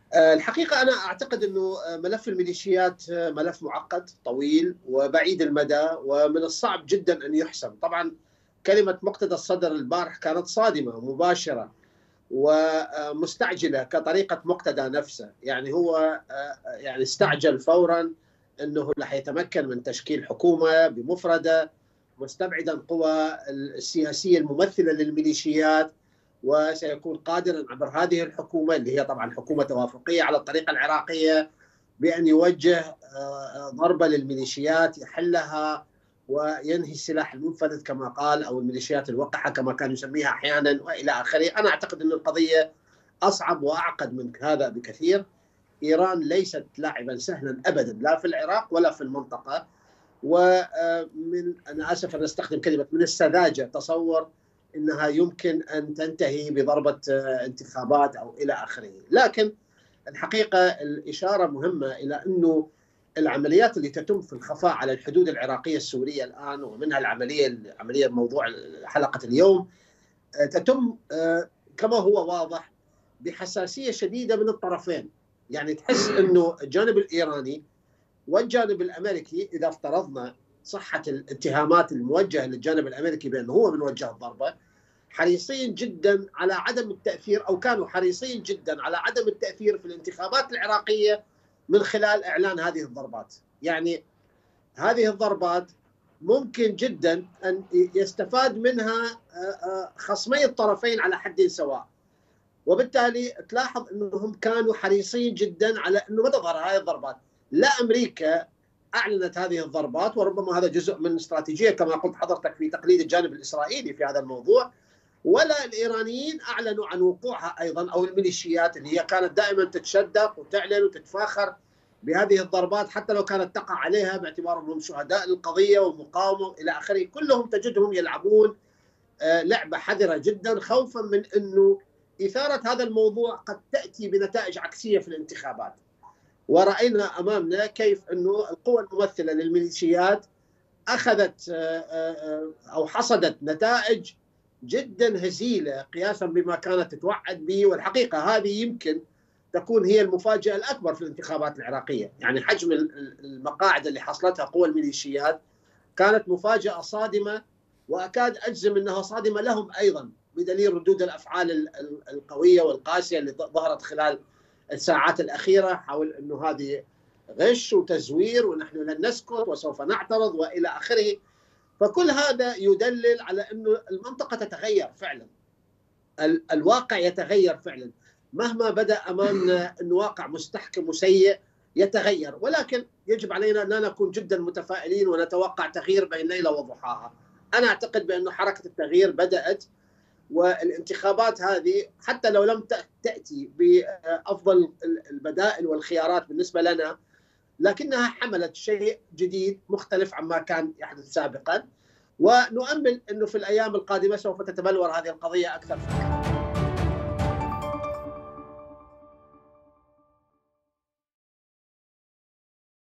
الحقيقة أنا أعتقد أنه ملف الميليشيات ملف معقد طويل وبعيد المدى، ومن الصعب جدا أن يحسم. طبعا كلمة مقتدى الصدر البارح كانت صادمة مباشرة ومستعجلة كطريقة مقتدى نفسه. يعني هو يعني استعجل فورا أنه رح يتمكن من تشكيل حكومة بمفردة مستبعدا القوى السياسية الممثلة للميليشيات، وسيكون قادرا عبر هذه الحكومة اللي هي طبعا حكومة توافقية على الطريقة العراقية بأن يوجه ضربة للميليشيات يحلها وينهي السلاح المنفذ كما قال، أو الميليشيات الوقحة كما كان يسميها أحيانا وإلى آخره. أنا أعتقد أن القضية أصعب وأعقد من هذا بكثير. إيران ليست لاعبا سهلا أبدا، لا في العراق ولا في المنطقة. ومن أنا آسف أن أستخدم كلمة من السذاجة تصور أنها يمكن أن تنتهي بضربة انتخابات أو إلى آخره. لكن الحقيقة الإشارة مهمة إلى أنه العمليات اللي تتم في الخفاء على الحدود العراقية السورية الآن، ومنها عملية موضوع حلقة اليوم، تتم كما هو واضح بحساسية شديدة من الطرفين. يعني تحس أنه الجانب الإيراني والجانب الامريكي، اذا افترضنا صحه الاتهامات الموجهه للجانب الامريكي بانه هو من وجه الضربه، حريصين جدا على عدم التاثير، او كانوا حريصين جدا على عدم التاثير في الانتخابات العراقيه من خلال اعلان هذه الضربات. يعني هذه الضربات ممكن جدا ان يستفاد منها خصمي الطرفين على حد سواء، وبالتالي تلاحظ انهم كانوا حريصين جدا على انه ما تظهر هذه الضربات. لا امريكا اعلنت هذه الضربات، وربما هذا جزء من استراتيجيه كما قلت حضرتك في تقليد الجانب الاسرائيلي في هذا الموضوع، ولا الايرانيين اعلنوا عن وقوعها ايضا، او الميليشيات اللي هي كانت دائما تتشدق وتعلن وتتفاخر بهذه الضربات حتى لو كانت تقع عليها باعتبارهم هم شهداء القضيه ومقاومه الى اخره. كلهم تجدهم يلعبون لعبه حذره جدا، خوفا من انه اثاره هذا الموضوع قد تاتي بنتائج عكسيه في الانتخابات. ورأينا أمامنا كيف أنه القوى الممثلة للميليشيات أخذت أو حصدت نتائج جدا هزيلة قياسا بما كانت تتوعد به. والحقيقة هذه يمكن تكون هي المفاجأة الأكبر في الانتخابات العراقية. يعني حجم المقاعد اللي حصلتها قوى الميليشيات كانت مفاجأة صادمة، وأكاد أجزم أنها صادمة لهم أيضا بدليل ردود الأفعال القوية والقاسية اللي ظهرت خلال الساعات الأخيرة حول أنه هذه غش وتزوير ونحن لن نسكت وسوف نعترض وإلى آخره. فكل هذا يدلل على أنه المنطقة تتغير فعلا، الواقع يتغير فعلا، مهما بدأ أمامنا أنه واقع مستحكم وسيء يتغير. ولكن يجب علينا أن لا نكون جدا متفائلين ونتوقع تغيير بين ليلة وضحاها. أنا أعتقد بأنه حركة التغيير بدأت، والانتخابات هذه حتى لو لم تأتي بأفضل البدائل والخيارات بالنسبة لنا، لكنها حملت شيء جديد مختلف عما كان يحدث سابقا، ونؤمل أنه في الأيام القادمة سوف تتبلور هذه القضية أكثر فكرة.